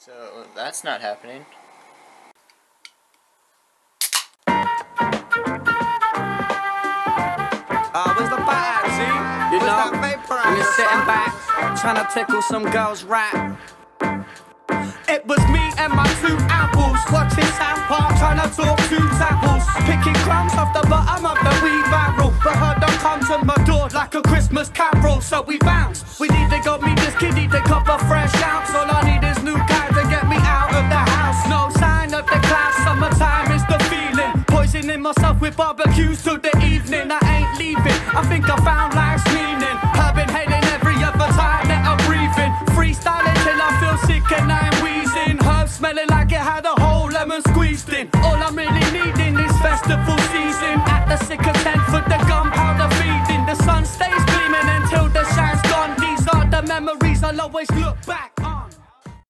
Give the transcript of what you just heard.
So that's not happening. Where's the bat at, G? You know, and you're sitting back, trying to tickle some girl's rap. It was me and my two apples, watching South Park, trying to talk two tapples, picking crumbs off the bottom of the wee barrel. But her done come to my door like a Christmas carol, so we bounced. We need to go meet this kid, need a cup of fresh ounce. All I need is new guy to get me out of the house. No sign of the clouds, summertime is the feeling. Poisoning myself with barbecues till the evening. I ain't leaving, I think I found life's meaning. I've been hating every other time that I'm breathing. Freestyling till I feel sick and I'm wheezing. Herbs smelling like it had a whole lemon squeezed in. All I'm really needing is festival season. At the sick of 10 for the gunpowder feeding. The sun stays gleaming until the shine's gone. These are the memories I'll always look back